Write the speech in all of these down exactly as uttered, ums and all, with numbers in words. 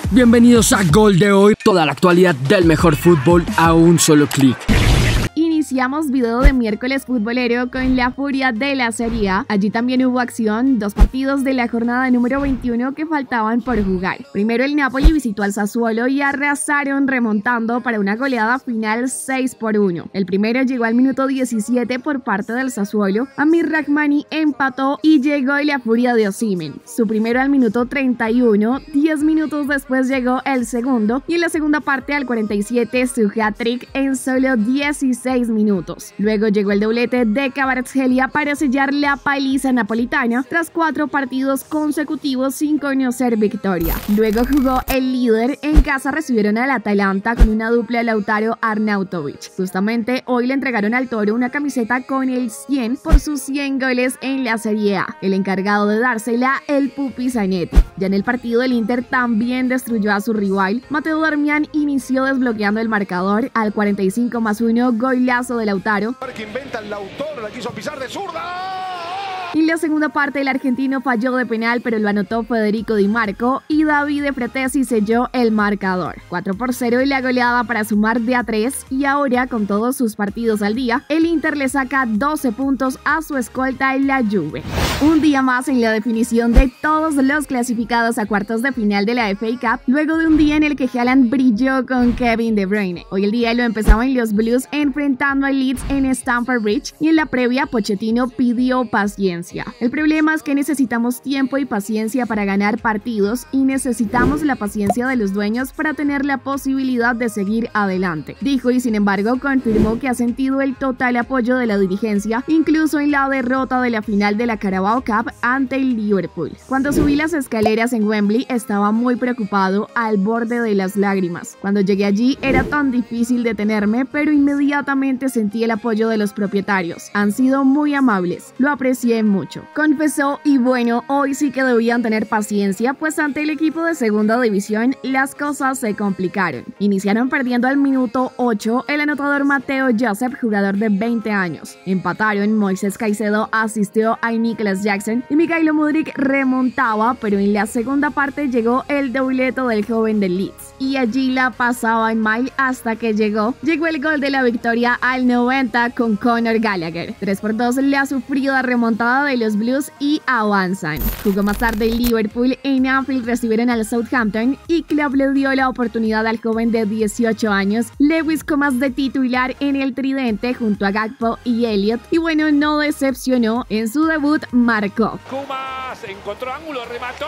Bienvenidos a Gol de Hoy, toda la actualidad del mejor fútbol a un solo clic. Iniciamos video de miércoles futbolero con la furia de la Serie A. Allí también hubo acción, dos partidos de la jornada número veintiuno que faltaban por jugar. Primero el Napoli visitó al Sassuolo y arrasaron remontando para una goleada final seis por uno. El primero llegó al minuto diecisiete por parte del Sassuolo. Amir Rahmani empató y llegó la furia de Osimhen. Su primero al minuto treinta y uno, diez minutos después llegó el segundo y en la segunda parte al cuarenta y siete su hat-trick en solo dieciséis minutos. minutos. Luego llegó el doblete de Kvaratskhelia para sellar la paliza napolitana tras cuatro partidos consecutivos sin conocer victoria. Luego jugó el líder. En casa recibieron al Atalanta con una dupla Lautaro Arnautovic. Justamente hoy le entregaron al Toro una camiseta con el cien por sus cien goles en la Serie A. El encargado de dársela, el Pupi Zanetti. Ya en el partido el Inter también destruyó a su rival. Mateo Darmian inició desbloqueando el marcador al cuarenta y cinco más uno, golazo de Lautaro. Que inventa el Lautaro, la quiso pisar de zurda. En la segunda parte el argentino falló de penal, pero lo anotó Federico Di Marco y David Fratesi selló el marcador. cuatro por cero y la goleada para sumar de a tres, y ahora con todos sus partidos al día, el Inter le saca doce puntos a su escolta en la Juve. Un día más en la definición de todos los clasificados a cuartos de final de la F A Cup, luego de un día en el que Haaland brilló con Kevin De Bruyne. Hoy el día lo empezaban los Blues enfrentando al Leeds en Stamford Bridge y en la previa Pochettino pidió paciencia. El problema es que necesitamos tiempo y paciencia para ganar partidos y necesitamos la paciencia de los dueños para tener la posibilidad de seguir adelante, dijo, y sin embargo confirmó que ha sentido el total apoyo de la dirigencia, incluso en la derrota de la final de la Carabao Cup ante el Liverpool. Cuando subí las escaleras en Wembley estaba muy preocupado, al borde de las lágrimas. Cuando llegué allí era tan difícil detenerme, pero inmediatamente sentí el apoyo de los propietarios. Han sido muy amables, lo aprecié mucho. mucho, confesó, y bueno, hoy sí que debían tener paciencia, pues ante el equipo de segunda división las cosas se complicaron. Iniciaron perdiendo al minuto ocho el anotador Mateo Joseph, jugador de veinte años. Empataron, Moisés Caicedo asistió a Nicolas Jackson y Mykhailo Mudryk remontaba, pero en la segunda parte llegó el dobleto del joven del Leeds. Y allí la pasaban mal hasta que llegó, llegó el gol de la victoria al noventa con Conor Gallagher. tres por dos la sufrida remontada de los Blues y avanzan. Jugó más tarde el Liverpool. En Anfield recibieron al Southampton y Klopp le dio la oportunidad al joven de dieciocho años, Lewis Comas, de titular en el tridente junto a Gakpo y Elliott, y bueno, no decepcionó. En su debut marcó. Comas encontró ángulo, remató.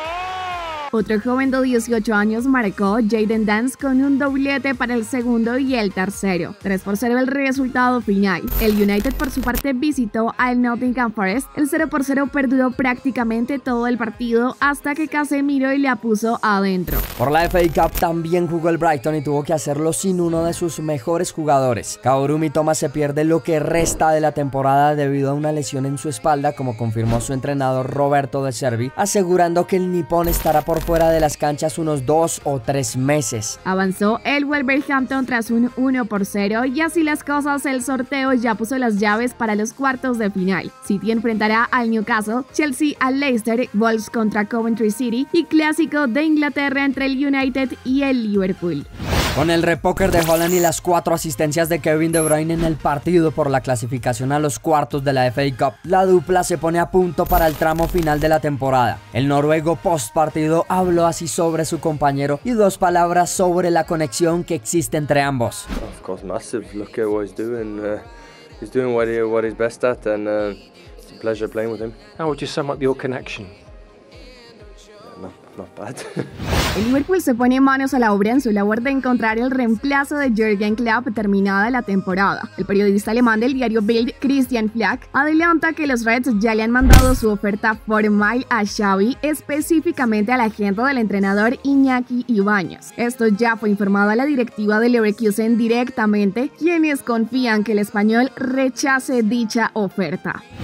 Otro joven de dieciocho años marcó, Jadon Danns, con un doblete para el segundo y el tercero. tres por cero el resultado final. El United por su parte visitó al Nottingham Forest. El cero por cero perduró prácticamente todo el partido hasta que Casemiro la puso adentro. Por la F A Cup también jugó el Brighton y tuvo que hacerlo sin uno de sus mejores jugadores. Kaoru Mitoma se pierde lo que resta de la temporada debido a una lesión en su espalda, como confirmó su entrenador Roberto De Zerbi, asegurando que el nipón estará por fuera de las canchas unos dos o tres meses. Avanzó el Wolverhampton tras un uno por cero y así las cosas, el sorteo ya puso las llaves para los cuartos de final. City enfrentará al Newcastle, Chelsea al Leicester, Wolves contra Coventry City y clásico de Inglaterra entre el United y el Liverpool. Con el repóker de Haaland y las cuatro asistencias de Kevin De Bruyne en el partido por la clasificación a los cuartos de la F A Cup, la dupla se pone a punto para el tramo final de la temporada. El noruego post partido habló así sobre su compañero y dos palabras sobre la conexión que existe entre ambos. Of course, massive. Look at what he's doing. Uh, he's doing what, he, what he's best at, and uh, it's a pleasure playing with him. How would you sum up your connection? Yeah, no, not bad. El Liverpool se pone manos a la obra en su labor de encontrar el reemplazo de Jürgen Klopp terminada la temporada. El periodista alemán del diario Bild, Christian Flack, adelanta que los Reds ya le han mandado su oferta formal a Xavi, específicamente al agente del entrenador Iñaki Ibáñez. Esto ya fue informado a la directiva de Leverkusen directamente, quienes confían que el español rechace dicha oferta.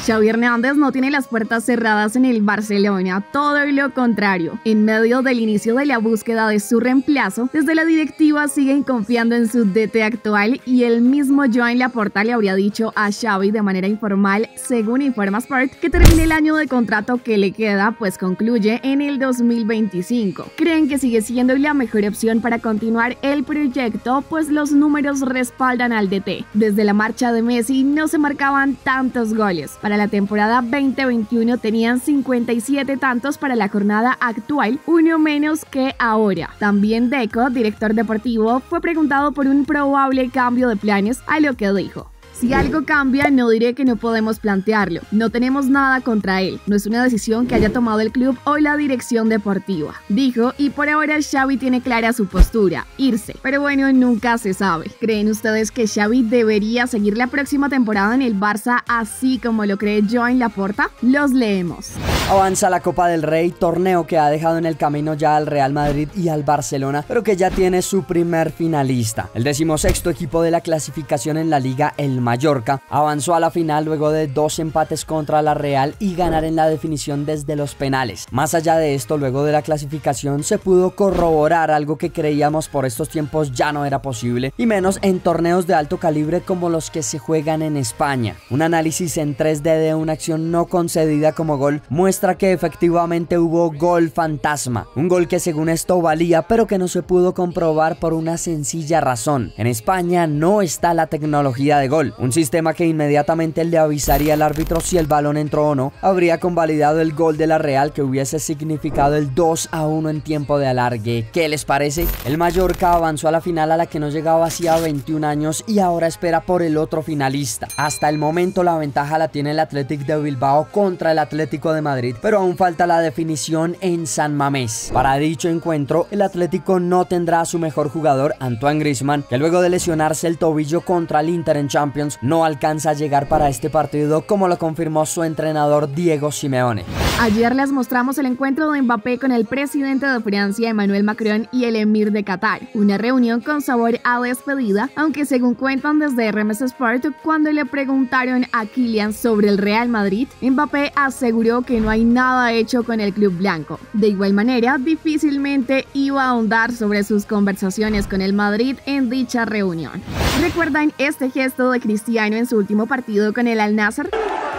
Xavi Hernández no tiene las puertas cerradas en el Barcelona, todo lo contrario. En medio del inicio de la búsqueda de su reemplazo, desde la directiva siguen confiando en su D T actual y el mismo Joan Laporta le habría dicho a Xavi de manera informal, según informa Sport, que termine el año de contrato que le queda, pues concluye en el dos mil veinticinco. Creen que sigue siendo la mejor opción para continuar el proyecto, pues los números respaldan al D T. Desde la marcha de Messi no se marcaban tantos goles. Para la temporada veinte veintiuno tenían cincuenta y siete tantos, para la jornada actual, uno menos que ahora. También Deco, director deportivo, fue preguntado por un probable cambio de planes, a lo que dijo: si algo cambia, no diré que no podemos plantearlo. No tenemos nada contra él. No es una decisión que haya tomado el club o la dirección deportiva, dijo, y por ahora Xavi tiene clara su postura: irse. Pero bueno, nunca se sabe. ¿Creen ustedes que Xavi debería seguir la próxima temporada en el Barça, así como lo cree Joan Laporta? Los leemos. Avanza la Copa del Rey, torneo que ha dejado en el camino ya al Real Madrid y al Barcelona, pero que ya tiene su primer finalista. El decimosexto equipo de la clasificación en la liga, el Mallorca, avanzó a la final luego de dos empates contra la Real y ganar en la definición desde los penales. Más allá de esto, luego de la clasificación se pudo corroborar algo que creíamos por estos tiempos ya no era posible, y menos en torneos de alto calibre como los que se juegan en España. Un análisis en tres D de una acción no concedida como gol muestra que efectivamente hubo gol fantasma, un gol que según esto valía, pero que no se pudo comprobar por una sencilla razón: en España no está la tecnología de gol, un sistema que inmediatamente le avisaría al árbitro si el balón entró o no. Habría convalidado el gol de la Real, que hubiese significado el dos a uno en tiempo de alargue. ¿Qué les parece? El Mallorca avanzó a la final, a la que no llegaba hacía veintiún años, y ahora espera por el otro finalista. Hasta el momento la ventaja la tiene el Athletic de Bilbao contra el Atlético de Madrid, pero aún falta la definición en San Mamés. Para dicho encuentro, el Atlético no tendrá a su mejor jugador, Antoine Griezmann, que luego de lesionarse el tobillo contra el Inter en Champions, no alcanza a llegar para este partido, como lo confirmó su entrenador Diego Simeone. Ayer les mostramos el encuentro de Mbappé con el presidente de Francia, Emmanuel Macron, y el emir de Qatar. Una reunión con sabor a despedida, aunque según cuentan desde R M S Sport, cuando le preguntaron a Kylian sobre el Real Madrid, Mbappé aseguró que no hay nada hecho con el club blanco. De igual manera, difícilmente iba a ahondar sobre sus conversaciones con el Madrid en dicha reunión. ¿Recuerdan este gesto de Cristiano en su último partido con el Al-Nassr?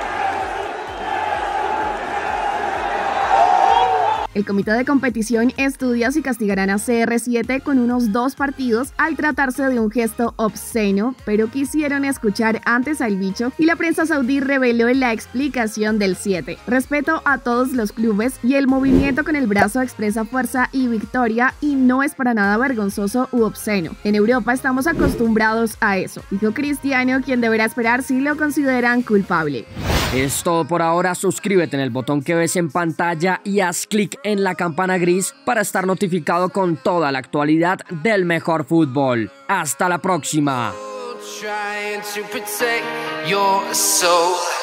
El comité de competición estudia si castigarán a C R siete con unos dos partidos al tratarse de un gesto obsceno, pero quisieron escuchar antes al bicho y la prensa saudí reveló la explicación del siete. Respeto a todos los clubes y el movimiento con el brazo expresa fuerza y victoria y no es para nada vergonzoso u obsceno. En Europa estamos acostumbrados a eso, dijo Cristiano, quien deberá esperar si lo consideran culpable. Es todo por ahora. Suscríbete en el botón que ves en pantalla y haz clic en la campana gris para estar notificado con toda la actualidad del mejor fútbol. Hasta la próxima. Trying to protect your soul.